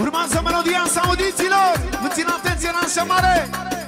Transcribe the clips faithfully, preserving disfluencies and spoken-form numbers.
Urmează melodia saudiților. Vă țin atenție în așa mare.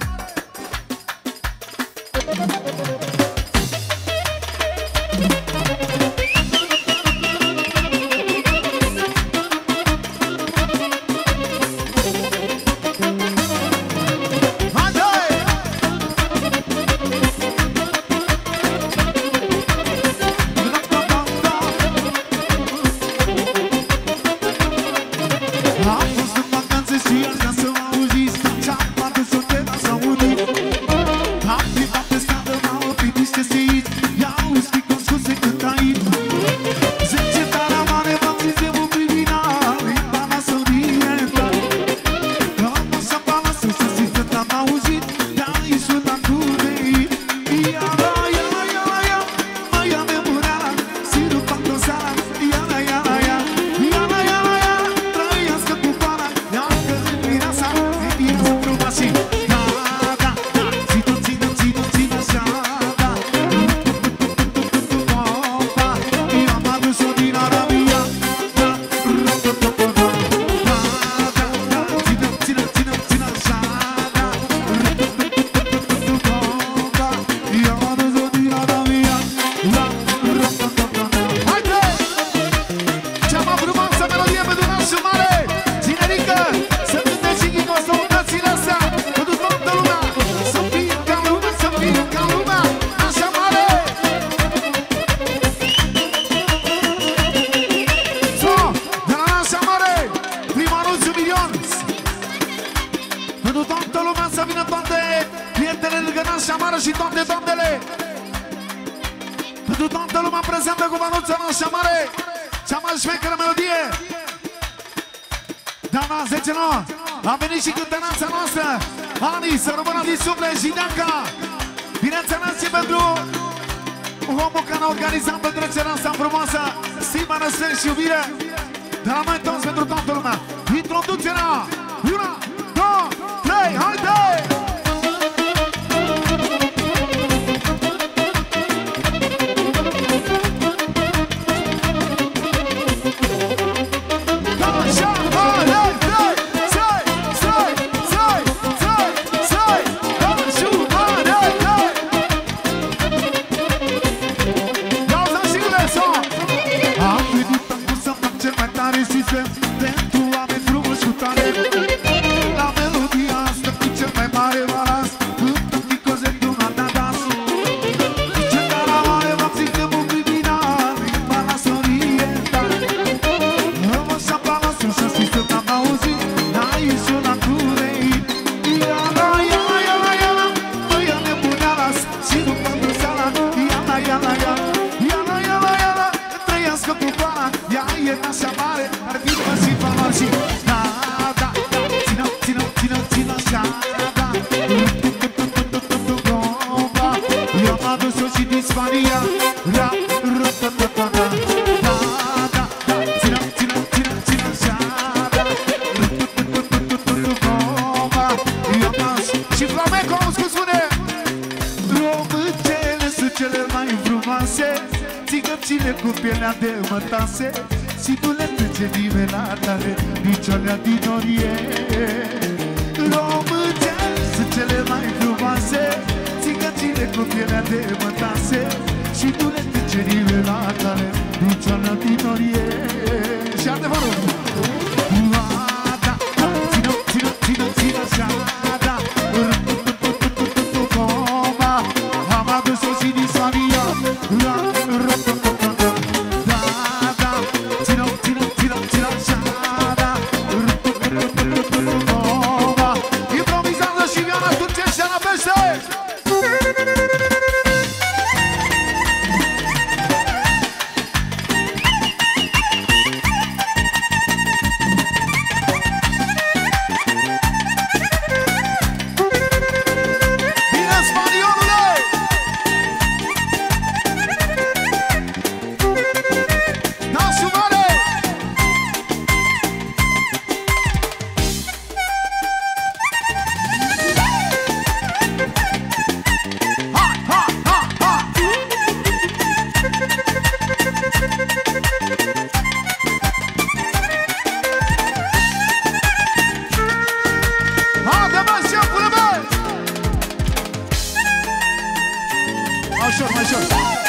A venit și cântăranța noastră Ani, să rămână din suflet și Neaca. Bineînțeles și pentru omul care a organizat petrecerea asta frumoasă, stima, respect și iubire. De la noi toți pentru toată lumea. Introducerea una, două, trei, haide! Si tu le trece nimeni la tare, nici o lea din Orient. Româncele sunt cele mai frumoase, țigățile cu pielea de mătase. Și tu le trece nimeni la tare, nici o lea din Orient. Și adevărul! Țină, țină, țină, țină așa, da. Am adus-o și din Spania. ușor, mai ușor.